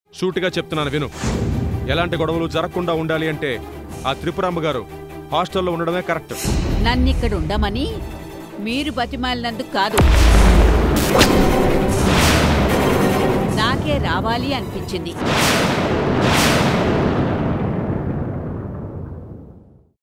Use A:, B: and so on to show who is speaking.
A: సూటిగా చెప్తున్నాను విను. ఎలాంటి గొడవలు జరగకుండా ఉండాలి అంటే ఆ త్రిపురమ్మ గారు హాస్టల్లో ఉండడమే కరెక్ట్.
B: నన్నిక్కడ ఉండమని మీరు బతిమాలినందుకు కాదు, నాకే రావాలి అనిపించింది.